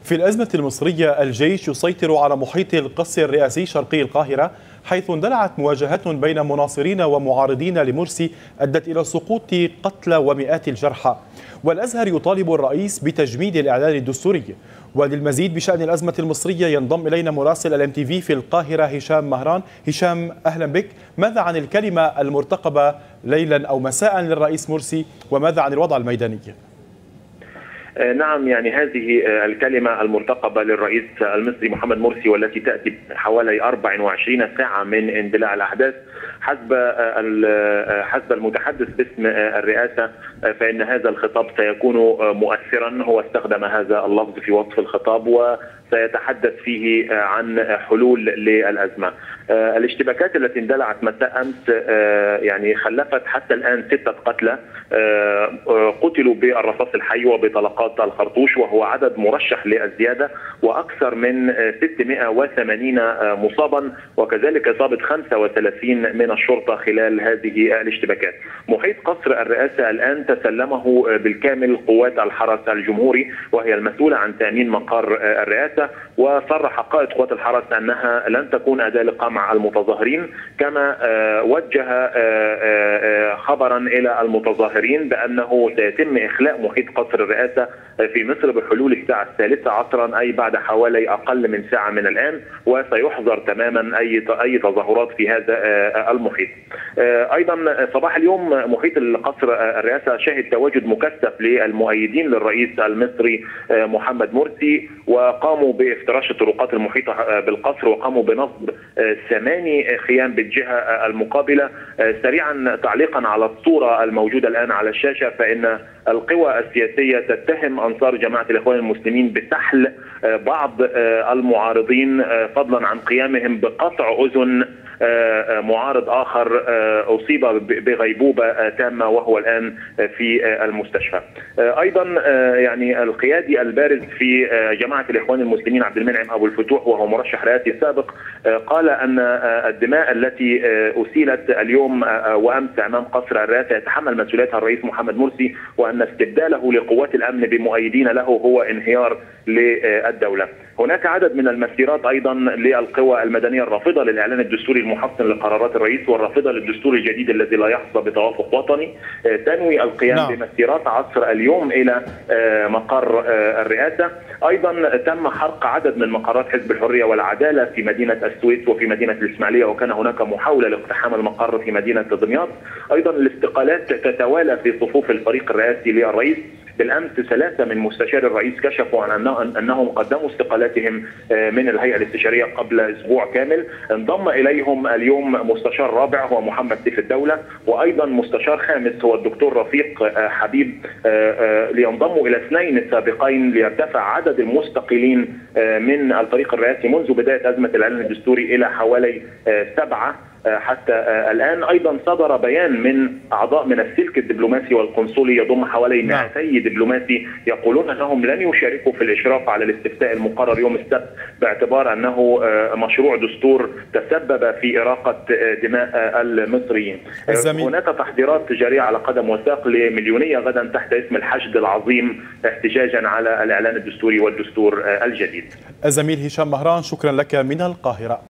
في الأزمة المصرية الجيش يسيطر على محيط القصر الرئاسي شرقي القاهرة، حيث اندلعت مواجهات بين مناصرين ومعارضين لمرسي أدت إلى سقوط قتلى ومئات الجرحى. والأزهر يطالب الرئيس بتجميد الإعلان الدستوري. وللمزيد بشأن الأزمة المصرية ينضم إلينا مراسل LMTV في القاهرة هشام مهران. هشام، أهلا بك. ماذا عن الكلمة المرتقبة ليلا أو مساء للرئيس مرسي، وماذا عن الوضع الميداني؟ نعم، يعني هذه الكلمة المرتقبة للرئيس المصري محمد مرسي والتي تأتي حوالي 24 ساعة من اندلاع الأحداث حسب المتحدث باسم الرئاسة، فإن هذا الخطاب سيكون مؤثرا. هو استخدم هذا اللفظ في وصف الخطاب وسيتحدث فيه عن حلول للأزمة. الاشتباكات التي اندلعت مساء أمس يعني خلفت حتى الآن 6 قتلى قتلوا بالرصاص الحي وبطلقات الخرطوش، وهو عدد مرشح للزيادة، وأكثر من 680 مصابا، وكذلك إصابة 35 من الشرطة خلال هذه الاشتباكات. محيط قصر الرئاسة الآن تسلمه بالكامل قوات الحرس الجمهوري، وهي المسؤولة عن تأمين مقر الرئاسة. وصرح قائد قوات الحرس أنها لن تكون أداة لقمع المتظاهرين، كما وجه خبرا إلى المتظاهرين بأنه سيتم إخلاء محيط قصر الرئاسة في مصر بحلول الساعة 3 عصرا، أي بعد حوالي أقل من ساعة من الآن، وسيحظر تماما أي تظاهرات في هذا المحيط. أيضا صباح اليوم محيط القصر الرئاسة شهد تواجد مكثف للمؤيدين للرئيس المصري محمد مرسي، وقاموا بافتراش الطرقات المحيطة بالقصر، وقاموا بنصب 8 خيام بالجهة المقابلة. سريعا تعليقا على الصورة الموجودة الآن على الشاشة، فإن القوى السياسية تتهم أنصار جماعة الإخوان المسلمين بسحل بعض المعارضين، فضلا عن قيامهم بقطع أذن معارض آخر أصيب بغيبوبة تامة وهو الآن في المستشفى. أيضا يعني القيادي البارز في جماعة الإخوان المسلمين عبد المنعم أبو الفتوح، وهو مرشح رئاسي سابق، قال أن الدماء التي أسيلت اليوم وأمس أمام قصر الرئاسة يتحمل مسؤوليتها الرئيس محمد مرسي، وأن استبداله لقوات الأمن بمؤيدين له هو انهيار للدولة. هناك عدد من المسيرات أيضا للقوى المدنية الرافضة للإعلان الدستوري المحصن لقرارات الرئيس، والرافضة للدستور الجديد الذي لا يحظى بتوافق وطني، تنوي القيام بمسيرات عصر اليوم إلى مقر الرئاسة. أيضا تم حرق عدد من مقرات حزب الحرية والعدالة في مدينة السويس وفي مدينة الإسماعيلية، وكان هناك محاولة لاقتحام المقر في مدينة دمياط. أيضا الاستقالات تتوالى في صفوف الفريق الرئاسي للرئيس. بالأمس 3 من مستشار الرئيس كشفوا عن أنهم قدموا استقالاتهم من الهيئة الاستشارية قبل أسبوع كامل. انضم إليهم اليوم مستشار رابع هو محمد سيف الدولة، وأيضا مستشار خامس هو الدكتور رفيق حبيب، لينضموا إلى 2 السابقين ليرتفع عدد المستقيلين من الفريق الرئاسي منذ بداية أزمة الإعلان الدستوري إلى حوالي 7 حتى الآن. أيضا صدر بيان من أعضاء من السلك الدبلوماسي والقنصلي يضم حوالي 200 دبلوماسي، يقولون أنهم لن يشاركوا في الإشراف على الاستفتاء المقرر يوم السبت، باعتبار أنه مشروع دستور تسبب في إراقة دماء المصريين. هناك تحضيرات جارية على قدم وساق لمليونية غدا تحت اسم الحشد العظيم احتجاجا على الإعلان الدستوري والدستور الجديد. الزميل هشام مهران، شكرا لك من القاهرة.